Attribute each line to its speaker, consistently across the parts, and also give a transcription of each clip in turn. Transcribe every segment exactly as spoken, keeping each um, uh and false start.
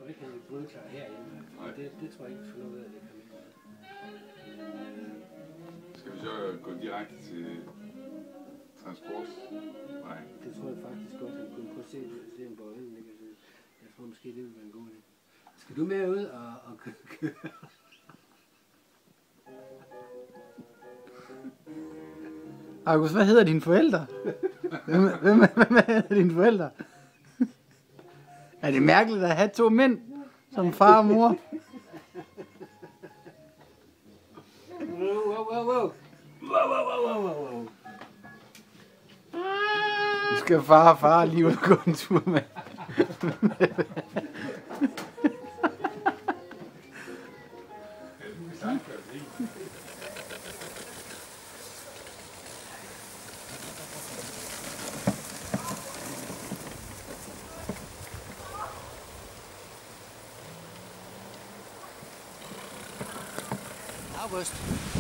Speaker 1: tror ikke, han vil grønklar herinde. Det, det tror jeg ikke, for noget af det kan med.
Speaker 2: Skal vi så gå direkte til transport? Nej.
Speaker 1: Det tror jeg faktisk godt, han kunne prøve at se, se en bøjlen. Jeg tror måske, det vil være en god idé. Skal du med ud og, og køre?
Speaker 3: August, hvad hedder dine forældre? Hvem, hvem, hvem hedder dine forældre? Er det mærkeligt at have to mænd som far og mor?
Speaker 1: Wow, wow, wow, wow. Wow, wow, wow, wow, wow.
Speaker 3: Nu skal far og far lige ud og gå en tur med.
Speaker 1: August.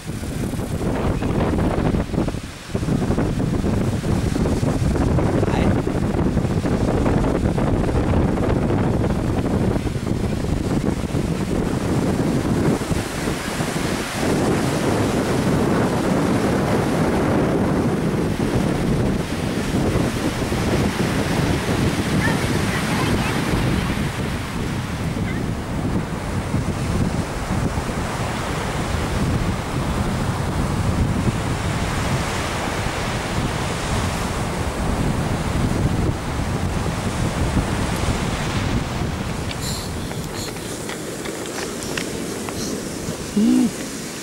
Speaker 3: Mm.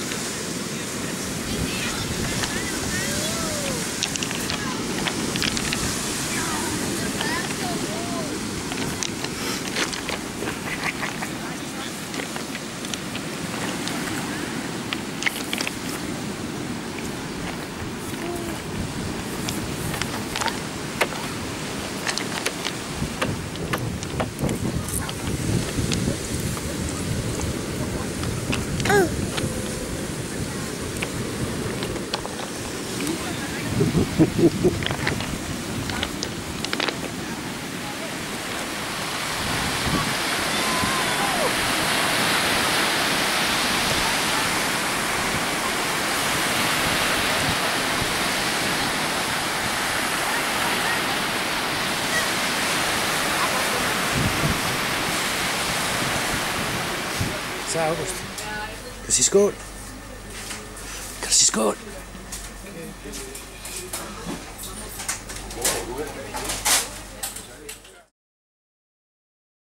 Speaker 1: Så August, kan du sige skål? Kan du sige skål?
Speaker 2: Hvor er du?